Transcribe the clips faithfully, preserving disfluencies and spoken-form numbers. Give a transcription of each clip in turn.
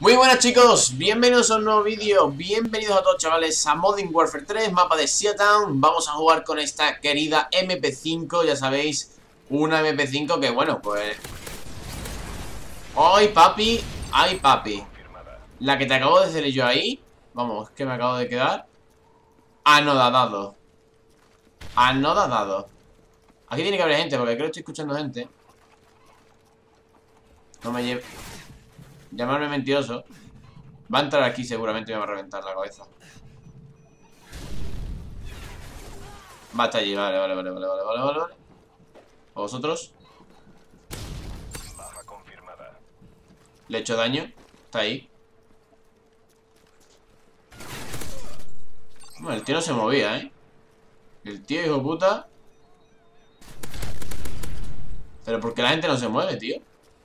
Muy buenas chicos, bienvenidos a un nuevo vídeo, bienvenidos a todos chavales a Modern Warfare tres, mapa de Seatown. Vamos a jugar con esta querida M P cinco, ya sabéis, una M P cinco que bueno, pues... ¡Ay papi! ¡Ay papi! La que te acabo de hacer yo ahí, vamos, que me acabo de quedar anodadado. Anodadado. Aquí tiene que haber gente, porque creo que estoy escuchando gente. No me lleve... Llamarme mentiroso. Va a entrar aquí seguramente y me va a reventar la cabeza. Va hasta allí, vale, vale, vale, vale, vale, vale, vale, vale. ¿Vosotros? Baja confirmada. ¿Le he hecho daño? Está ahí. Bueno, el tío no se movía, ¿eh? El tío, hijo de puta. Pero ¿por qué la gente no se mueve, tío?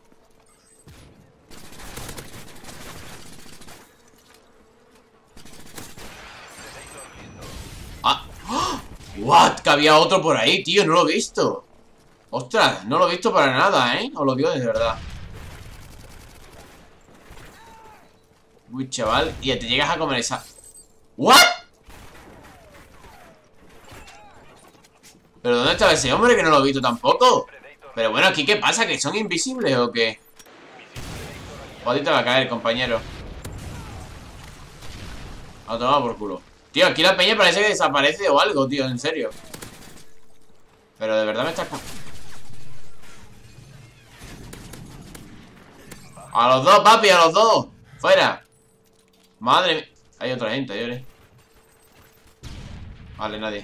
Ah, ¡oh! What, que había otro por ahí, tío, no lo he visto. Ostras, no lo he visto para nada, ¿eh? Os lo digo de verdad. Uy, chaval, y ya te llegas a comer esa... ¿What? ¿Pero dónde estaba ese hombre que no lo he visto tampoco? Pero bueno, ¿aquí qué pasa? ¿Que son invisibles o qué? O a ti te va a caer, compañero. A tomar por culo. Tío, aquí la peña parece que desaparece o algo, tío, en serio. Pero de verdad me estás... A los dos, papi, a los dos. Fuera. Madre mía. Hay otra gente, señores. Vale, nadie.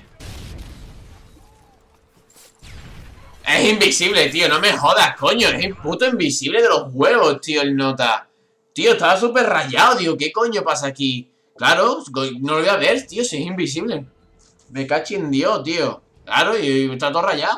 Es invisible, tío, no me jodas, coño. Es el puto invisible de los huevos, tío, el nota. Tío, estaba súper rayado, tío. ¿Qué coño pasa aquí? Claro, no lo voy a ver, tío, si es invisible. Me cacho en Dios, tío. Claro, y está todo rayado.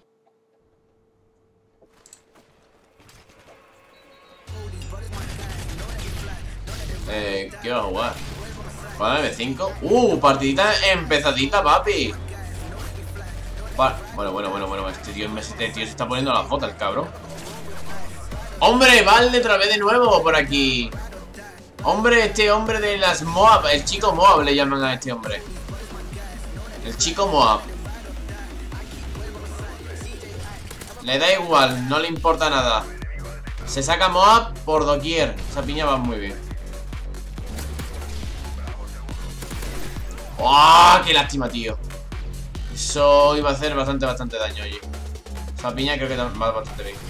Eh, ¿qué va a jugar? ¿Juega M cinco? Uh, partidita empezadita, papi. Pa bueno, bueno, bueno, bueno. Este tío, este tío se está poniendo la foto, el cabrón. ¡Hombre! Vale, otra vez de nuevo por aquí. Hombre, este hombre de las Moab. El chico Moab le llaman a este hombre. El chico Moab. Le da igual, no le importa nada. Se saca Moab por doquier. Esa piña va muy bien. ¡Oh! ¡Qué lástima, tío! Eso iba a hacer bastante, bastante daño, oye. Esa piña creo que va bastante bien.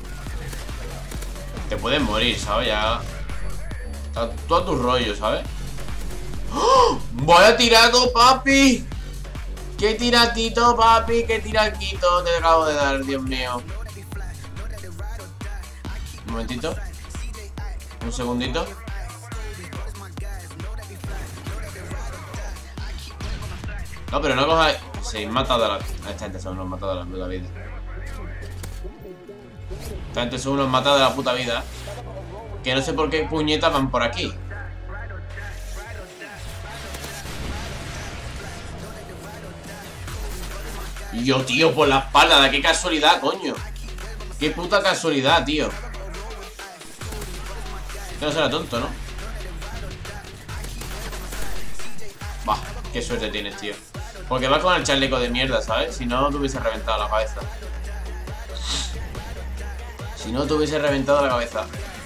Te puedes morir, ¿sabes? Ya... Está todo tu rollo, ¿sabes? ¡Oh! ¡Vaya tirado, papi! ¡Qué tiratito, papi! ¡Qué tiratito te acabo de dar, Dios mío! Un momentito. Un segundito. No, pero no cojáis... Se han matado a la... A esta gente son unos matados de la puta vida. Esta gente son unos matados de la puta vida. Que no sé por qué puñetas van por aquí. Y yo, tío, por la espalda. Qué casualidad, coño. Qué puta casualidad, tío. Que no será tonto, ¿no? Bah, qué suerte tienes, tío. Porque va con el chaleco de mierda, ¿sabes? Si no, te hubiese reventado la cabeza. Si no, te hubiese reventado la cabeza.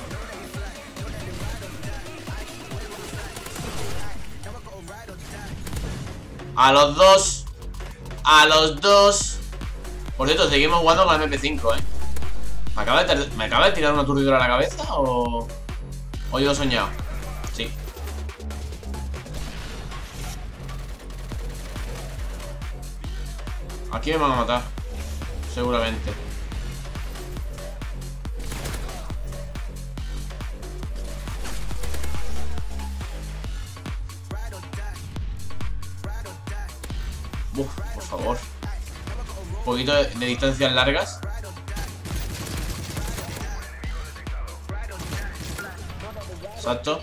A los dos. A los dos. Por cierto, seguimos jugando con la M P cinco, ¿eh? ¿Me acaba de, ¿Me acaba de tirar una aturdidora a la cabeza o...? ¿O yo lo he soñado? Sí. Aquí me van a matar. Seguramente. Uf, por favor. Un poquito de, de distancias largas. Exacto.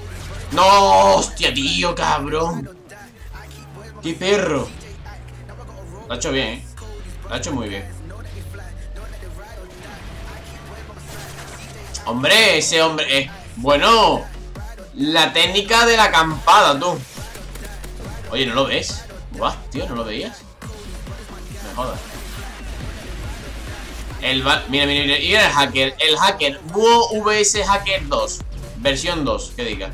¡No! ¡Hostia, tío, cabrón! ¡Qué perro! Lo ha hecho bien, ¿eh? Lo ha hecho muy bien. Hombre, ese hombre... Eh, bueno, la técnica de la acampada, tú. Oye, ¿no lo ves? Guau, tío, ¿no lo veías? Me jodas. El mira, mira, mira, y el hacker, el hacker Búho V S Hacker dos, versión dos, que diga.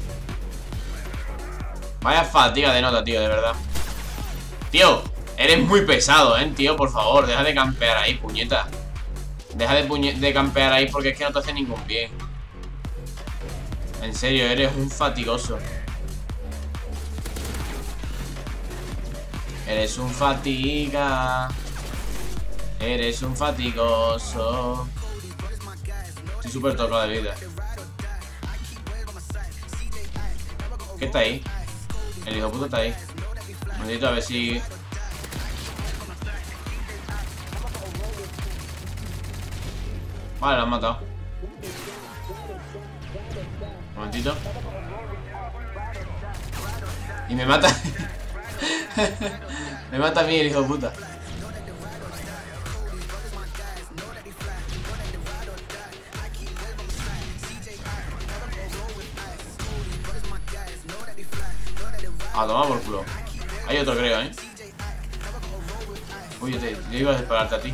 Vaya fatiga de nota, tío, de verdad. Tío, eres muy pesado, eh, tío, por favor, deja de campear ahí, puñeta. Deja de, puñe de campear ahí porque es que no te hace ningún bien. En serio, eres un fatigoso. Eres un fatiga. Eres un fatigoso. Estoy súper tocado de vida. ¿Qué está ahí? El hijo puto está ahí. Necesito a ver si... Vale, lo han matado. Un momentito. Y me mata. Me mata a mí el hijo de puta. A tomar por culo. Hay otro, creo, ¿eh? Uy, yo, te, yo iba a dispararte a ti.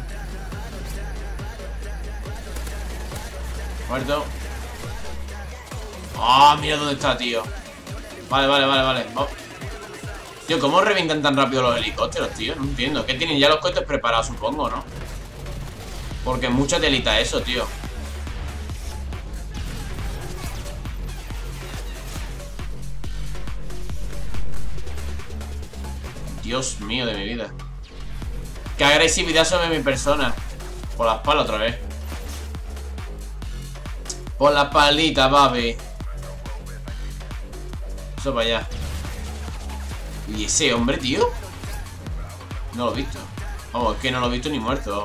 Muerto. Ah, oh, mira dónde está, tío. Vale, vale, vale, vale. Oh. Tío, ¿cómo revientan tan rápido los helicópteros, tío? No entiendo. Que tienen ya los cohetes preparados, supongo, ¿no? Porque es mucha telita eso, tío. Dios mío de mi vida. Qué agresividad sobre mi persona. Por la espalda otra vez. Por la espaldita, papi. Eso para allá. ¿Y ese hombre, tío? No lo he visto. Vamos, es que no lo he visto ni muerto.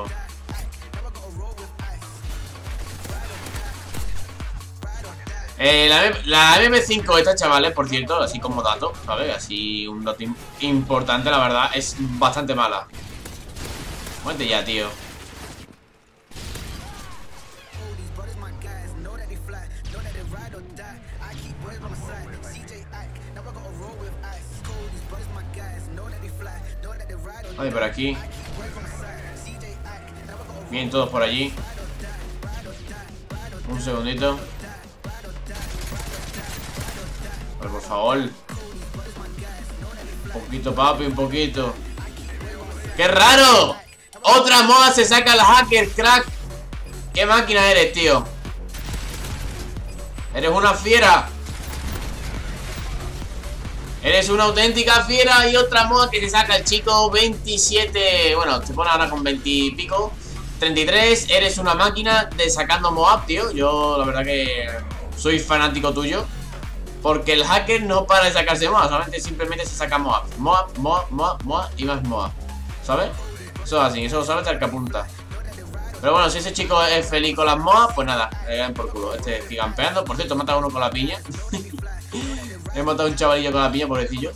Eh, la, la M M cinco esta, chavales, por cierto, así como dato, ¿sabes? Así un dato importante, la verdad, es bastante mala. Muerte ya, tío. Vale, por aquí. Bien, todos por allí. Un segundito. Pero por favor. Un poquito, papi, un poquito. ¡Qué raro! Otra moda se saca el hacker, crack. ¿Qué máquina eres, tío? Eres una fiera. Eres una auténtica fiera. Y otra moda que se saca el chico veintisiete. Bueno, se pone ahora con veinte y pico. treinta y tres. Eres una máquina de sacando Moab, tío. Yo la verdad que soy fanático tuyo. Porque el hacker no para de sacarse Moab. Solamente simplemente se saca Moab. Moab, Moab, Moab, Moab y más Moab. ¿Sabes? Eso es así, eso lo sabe hasta el que apunta. Pero bueno, si ese chico es feliz con las Moab, pues nada, le dan por culo. Este sigue campeando. Por cierto, mata a uno con la piña. He matado a un chavalillo con la piña, pobrecillo.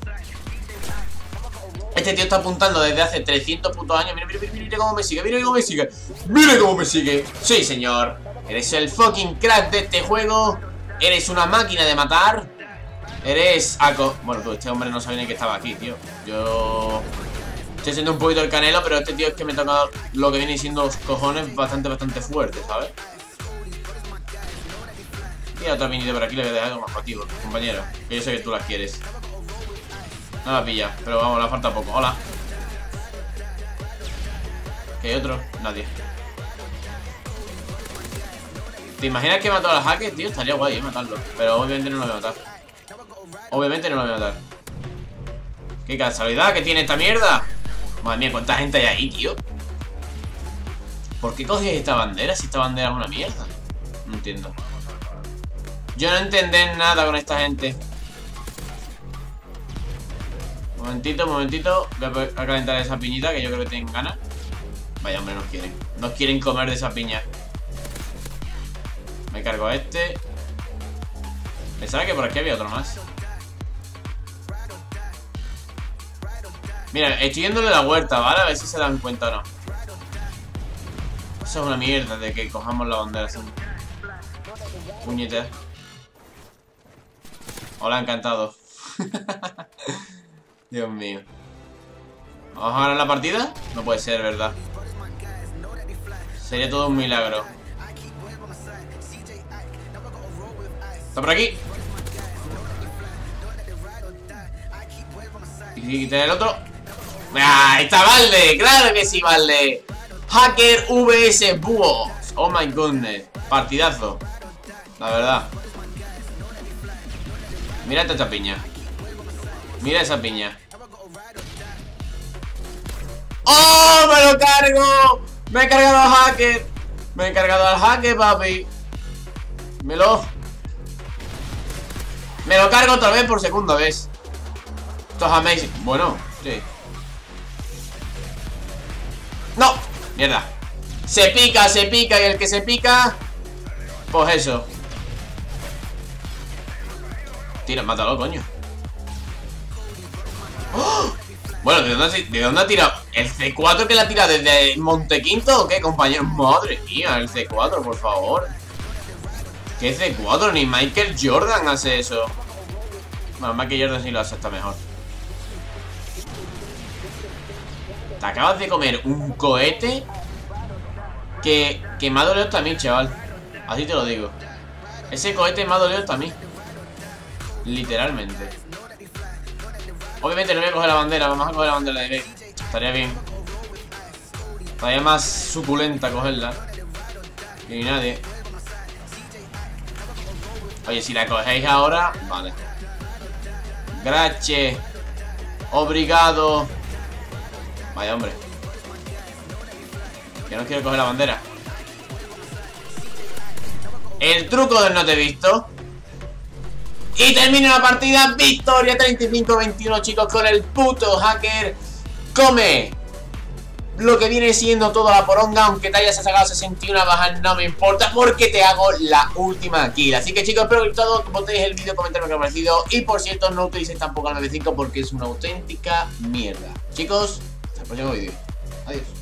Este tío está apuntando desde hace trescientos putos años. Mira, mira, mira, mira cómo me sigue, mira cómo me sigue. Mira cómo me sigue. Sí, señor. Eres el fucking crack de este juego. Eres una máquina de matar. Eres Aco. Bueno, tú, este hombre no sabía ni que estaba aquí, tío. Yo estoy siendo un poquito el canelo, pero este tío es que me toca lo que viene siendo los cojones bastante, bastante fuerte, ¿sabes? Y otra minita por aquí le voy a dejar algo más para ti, compañero. Que yo sé que tú las quieres. No la pilla, pero vamos, le falta poco. Hola. ¿Qué hay otro? Nadie. ¿Te imaginas que mató a los hackers, tío? Estaría guay, ¿eh? Matarlo. Pero obviamente no lo voy a matar. Obviamente no lo voy a matar. Qué casualidad que tiene esta mierda. Madre mía, cuánta gente hay ahí, tío. ¿Por qué coges esta bandera si esta bandera es una mierda? No entiendo. Yo no entender nada con esta gente. Momentito, momentito. Voy a calentar esa piñita que yo creo que tienen ganas. Vaya, hombre, nos quieren. Nos quieren comer de esa piña. Me cargo a este. Pensaba que por aquí había otro más. Mira, estoy yéndole la vuelta, ¿vale? A ver si se dan cuenta o no. Eso es una mierda de que cojamos la bandera así. Puñetera. Hola, encantado. Dios mío. ¿Vamos a ganar la partida? No puede ser, ¿verdad? Sería todo un milagro. Está por aquí. Y quita el otro. ¡Ah! ¡Está Valde! ¡Claro que sí, Valde! Hacker vs Búhos. Oh my goodness. Partidazo. La verdad. Mira esta piña. Mira esa piña. ¡Oh! ¡Me lo cargo! ¡Me he cargado al hacker! Me he cargado al hacker, papi. Me lo... Me lo cargo otra vez por segunda vez. Esto es amazing. Bueno, sí. ¡No! Mierda. Se pica, se pica. Y el que se pica, pues eso. Tira, mátalo, coño. ¡Oh! Bueno, ¿de dónde, ¿de dónde ha tirado? ¿El C cuatro que la tira desde Montequinto o qué, compañero? Madre mía, el C cuatro, por favor. ¿Qué C cuatro? Ni Michael Jordan hace eso. Bueno, Michael Jordan sí lo hace hasta mejor. Te acabas de comer un cohete que, que me ha dolido también, chaval. Así te lo digo. Ese cohete me ha dolido también. Literalmente. Obviamente no voy a coger la bandera. Vamos a coger la bandera de B. Estaría bien. Estaría más suculenta cogerla. Y ni nadie. Oye, si la cogéis ahora, vale. Gracias. Obrigado. Vaya, hombre. Que no quiero coger la bandera. El truco del no te he visto. Y termina la partida. Victoria treinta y cinco a veintiuno, chicos, con el puto hacker. Come lo que viene siendo toda la poronga. Aunque te hayas sacado sesenta y una bajas, no me importa, porque te hago la última kill. Así que, chicos, espero que todo votéis el vídeo, comentar lo que os ha parecido. Y por cierto, no utilicéis tampoco el nueve cinco porque es una auténtica mierda. Chicos, hasta el próximo vídeo. Adiós.